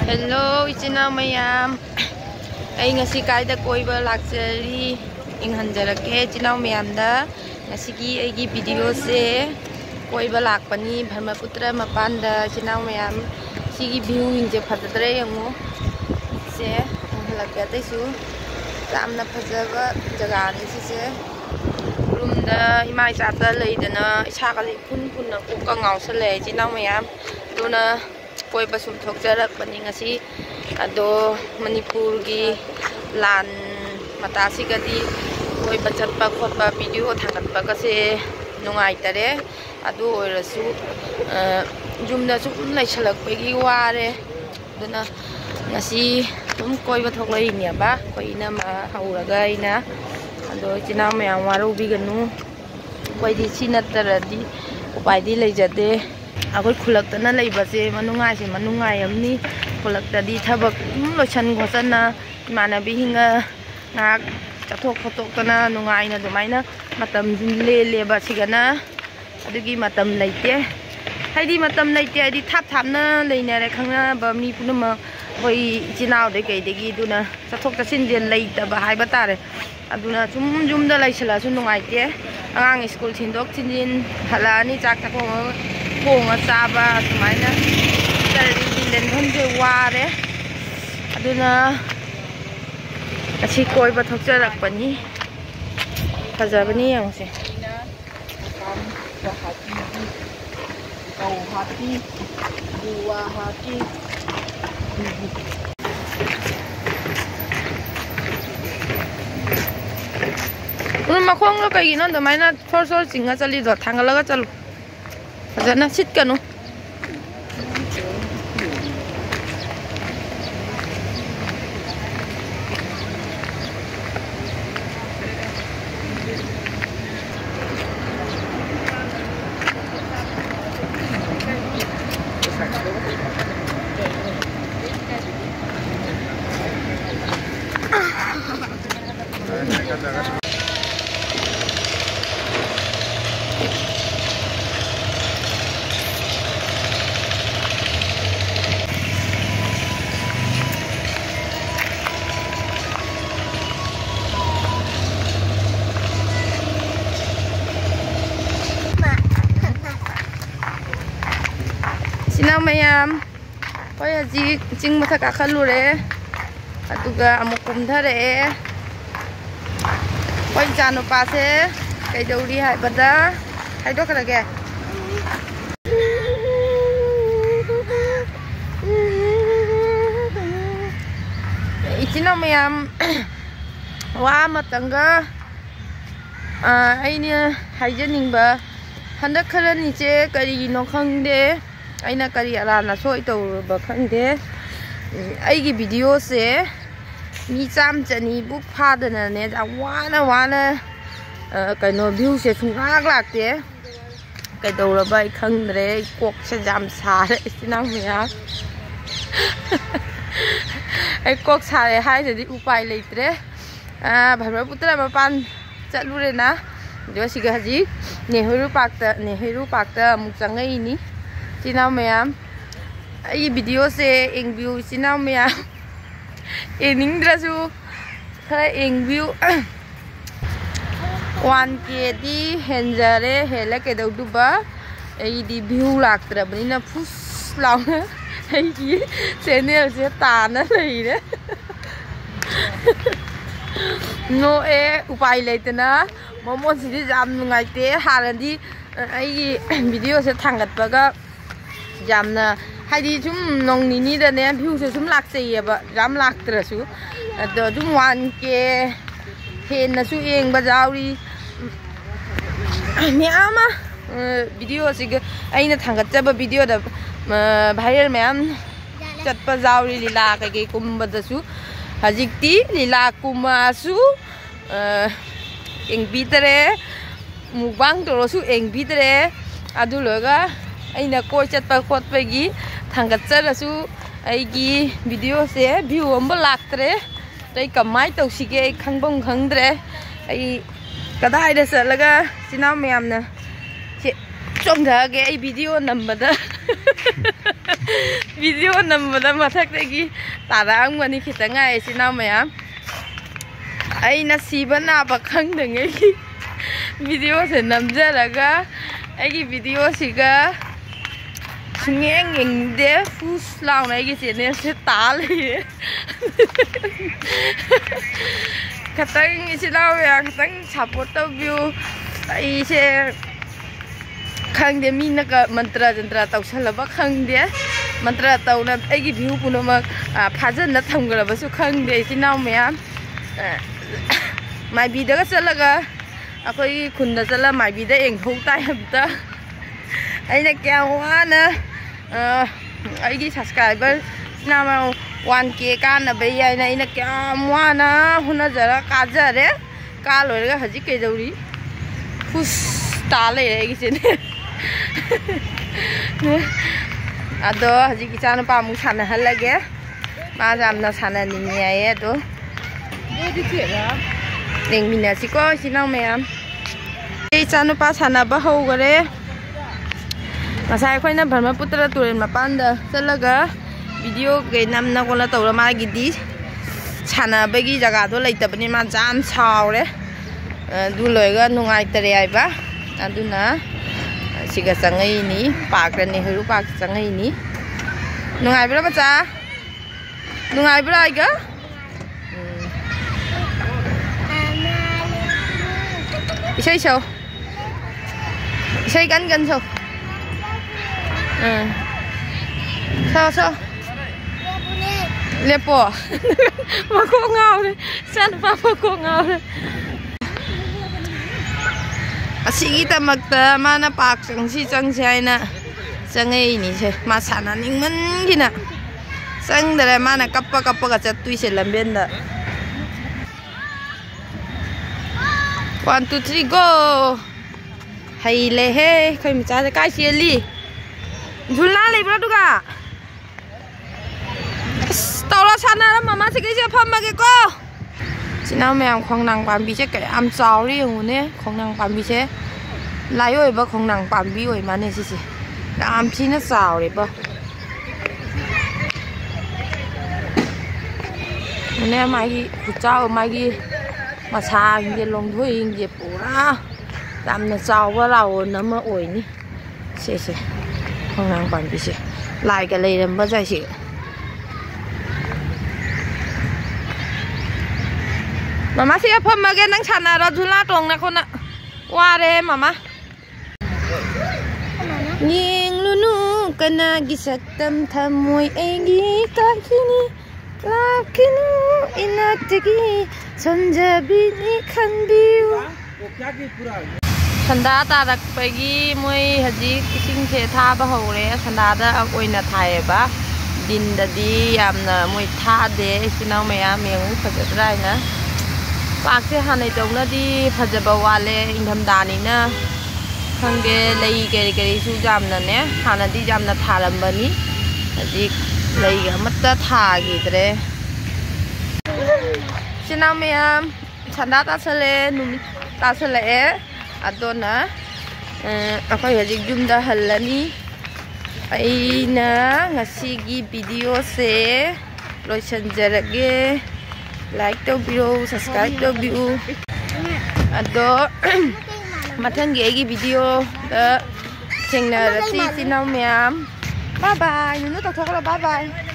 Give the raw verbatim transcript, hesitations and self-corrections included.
Hello, ichina mayam. Ay ngasi kaida koiba lakchari inghanjarake ichina mayam da ngasi ki aigi video se koiba lakpani Brahmaputra mapanda ichina mayam sigi view ingje phadadre yango se halakya taisu samna phajaba jaga ni sise room da imai chata leidana isakali phun phun na ko ngaw sale ichina mayam duna कोई बसुम थोक जरक बनी ngasi ado Manipur gi lan matasi gadi कोई बचत पा खोट पा video थांगत पा कसे नुंगाई तरे ado ओइरसु जुमदा सुम लाइछलक पेगी वारे दुना ngasi तुम कोई बा थोक लई नि बा कोई ना मा हौरगा इना ado चिना मयाम वारो बिगनु कोई दि सिनतरदि उपाय दि लैजदे अगर खुलक्तना लेबसे मनुंगाय से मनुंगाय हमनी खुलक्तदी थबक लोसन घोसना मानबी हिंगा नाक चथोक खतोकना नुंगायना दुमायना मतम ले लेबा सिगना अदुगी मतम लैते हाइदी मतम लैते हाइदी थाप थापना लेनारे खंगना बमी पुनमा होई चिनाव दे कैदेगी दुना चथोक चसिन जे लैतबा हाइबा तारे अदुना जुम जुमदा लैसला सु नुंगायते आंग स्कूल थिंदोक थिंजिन हलानी चाक थाको पोंग चाबा सुमायना तरी लेनथन जे वारे अदुना असी कोइबा थोकजरकपनी फजबनी यंगसे मखोंग लो कई नो दमायना सोर सोर चिंगा चली दो थांगलगा चलो जना सिट कनो Sinau mayam, koi haji cing mata kakalure, atuga amuk kumthare, koi jano pase, kai dauri hai pada, hai dok lagi. Sinau mayam, wah matangga, ini hygienic ba, hendak kalian nice kari nongkang de. Aina kari alana so ito bakangde aigi video se mi cham chani buk phadana ne wana wana kaino view se thungak lakte kai dawra bai khangdre kok se jam sare sinang ya ai kok sare hai jadi upai leitre a Brahmaputra mapan chatlure na jo siga haji Nehru Park ta Nehru Park ta muk changai ni Sinau mayam, ini video se eng view sinau mayam, ening drasu, kaya eng view, one k di henjare hele ke dau duba, ini di view lak terabani na pus launa, ini channel se tanah lagi deh, no eh upai lete na, momon sini jam ngai te hari di ini video se tanggat baga. Jamna haidi jum nong ni ni da ne view se jum lak sei ba jam lak tra su do jum wan ke hen na su eng ba jauri me ama video se ga aina thangat ja ba video da viral ma'am chat pa jauri lila ka ke kum ba da su hajikti lila kuma su eng bitre mukbang to su eng bitre adu loga aina koi chatpa khotpagi thangat charasu aigi video se view amba laktre tai kamai tausige khangbong khangdre ai kadai da salaga sinau mayam na chomda ge ai video nambada video ꯅꯝꯕꯗ ꯃꯊꯛꯇꯒꯤ ꯇꯥꯔꯛꯑꯝꯒꯅꯤ ꯈꯤꯇꯪ ꯉꯥꯏ ꯏꯆꯤꯟ ꯏꯅꯥꯎ ꯃꯌꯥꯝ ꯑꯩꯅ ꯁꯤꯕ ꯅꯥꯕ ꯈꯪꯗꯉꯩꯒꯤ ꯚꯤꯗꯤꯑꯣꯁꯦ ꯅꯝꯖꯔꯒ ꯑꯩꯒꯤ ꯚꯤꯗꯤꯑꯣꯁꯤꯒ ꯁꯨꯡꯌꯦꯡ ꯌꯦꯡꯅꯤꯡꯗꯦ ꯐꯨꯁ ꯂꯥꯎꯅ ꯑꯩꯒꯤ ꯆꯦꯅꯦꯜꯁꯦ ꯇꯥ ꯂꯩꯔꯦ ꯈꯤꯇꯪ ꯏꯆꯤꯟ ꯏꯅꯥꯎ ꯃꯌꯥꯝ ꯈꯤꯇꯪ ꯁꯞꯄꯣꯔꯠ ꯇꯧꯕꯤꯌꯨ ꯑꯩꯁꯦ ꯈꯪꯗꯦ ꯃꯤꯅꯒ ꯃꯟꯇ꯭ꯔ ꯖꯟꯇ꯭ꯔ ꯇꯧꯁꯜꯂꯕ ꯈꯪꯗꯦ ꯃꯟꯇ꯭ꯔ ꯇꯧꯅ ꯑꯩꯒꯤ ꯚ꯭ꯌꯨ ꯄꯨꯝꯅꯃꯛ ꯐꯥꯖꯟꯅ ꯊꯝꯈ꯭ꯔꯕꯁꯨ ꯈꯪꯗꯦ ꯏꯆꯤꯟ ꯏꯅꯥꯎ ꯃꯌꯥꯝ ꯃꯥꯏꯕꯤꯗꯒ ꯆꯠꯂꯒ ꯑꯩꯈꯣꯏꯒꯤ ꯈꯨꯟꯗ ꯆꯠꯂ ꯃꯥꯏꯕꯤꯗ ꯌꯦꯡꯊꯣꯛ ꯇꯥꯏ ꯑꯝꯇ ꯑꯩꯅ ꯀꯌꯥꯝ ꯋꯥꯅ ꯑꯩꯒꯤ ꯁꯕꯁꯀ꯭ꯔꯥꯏꯕꯔ ꯏꯆꯤꯟ ꯋꯥꯟ ꯀꯦ ꯀꯥꯟꯅꯕ ꯌꯥꯏꯅ ꯑꯩꯅ ꯀꯌꯥꯝ ꯋꯥꯅ ꯍꯣꯠꯅꯖꯔ ꯀꯥꯖꯔꯦ ꯀꯥ ꯂꯣꯏꯔꯒ ꯍꯧꯖꯤꯛ ꯀꯩꯗꯧꯔꯤ ꯐꯨꯁ ꯇꯥ ꯂꯩꯔꯦ ꯑꯩꯒꯤ ꯆꯦꯅꯦꯜ ꯑꯗꯣ ꯍꯧꯖꯤꯛ ꯏꯆꯥꯅꯨꯄꯥ ꯑꯃꯨꯛ ꯁꯥꯟꯅꯍꯜꯂꯒꯦ ꯃꯥꯁꯦ ꯌꯥꯝꯅ ꯁꯥꯟꯅꯅꯤꯡꯉꯦ ꯍꯥꯏꯌꯦ ꯑꯗꯣ ꯌꯦꯡꯃꯤꯟꯅꯁꯤꯀꯣ ꯏꯆꯤꯟ ꯏꯅꯥꯎ ꯃꯌꯥꯝ ꯏꯆꯥꯅꯨꯄꯥ ꯁꯥꯟꯅꯕ ꯍꯧꯈꯔꯦ ꯉꯁꯥꯏ ꯑꯩꯈꯣꯏꯅ ꯕ꯭ꯔꯍ꯭ꯃꯄꯨꯇ꯭ꯔ ꯇꯨꯔꯦꯜ ꯃꯄꯥꯟꯗ ꯆꯠꯂꯒ ꯚꯤꯗꯤꯑꯣ ꯀꯩ ꯅꯝꯅ ꯈꯣꯠꯅ ꯇꯧꯔ ꯃꯥꯒꯤꯗꯤ ꯁꯥꯟꯅꯕꯒꯤ ꯖꯒꯥꯗꯣ ꯂꯩꯇꯕꯅꯤ ꯃꯥ ꯌꯥꯝ ꯁꯥꯎꯔꯦ ꯑꯗꯨ ꯂꯣꯏꯔꯒ ꯅꯨꯡꯉꯥꯏꯇꯔꯦ ꯍꯥꯏꯕ ꯑꯗꯨꯅ siga sangai ini park dan Nehru Park sangai ini nungai berapa cah nungai berapa iga isai show isai gan gan show so so lepo mako ngau deh san pa mako ngau deh asigi tamakta mana pak sangsi sangsi aina sangai ini se masana ningman gina sang dari mana kappa kappa kaca tui se lambenda one two three go hai le he koi mica kai siali zulna le bra duga tawla sana mama se kai pham ma ke ko sinau mèo khong nang pam bi che kai am chao ri hu ne khong nang pam bi che lai oi ba khong nang pam bi oi ma ne si si am chi na chao ri ba ne mai gi ku chao mai gi ma sa ge long thui ge pu ra dam na chao ba lao na ma oi ni si si khong nang pam bi che lai ga lai ram ba jai si mama siya pham ma ge nang chana ra jula tong na khona wa re mama ning lu nu kana gi saktam thamoi egi ka khini la kinu inatgi sanjabi ni khanbiu sanda ta rak pagi moi haji kising se tha ba hore sanda da oina thai ba din da di yamna moi tha de sinau mayam yeng phajadrai na पाके हाने तौना दी फजबा वाले इंधम दानी ना खंगे लई केरी केरी सु जामना ने हाना दी जामना थारंबनी अजी लई अमत्ता थागिद्रे सिना मयाम छंदा तासले नुमि तासले अदोना अखोय हजिक जुमदा हल्लनी अइना ngasiगी video से लोइसनजरगे like to view subscribe to view ado mathangi agi video da thengna rasi sinau myam bye bye nunu ta thokla bye bye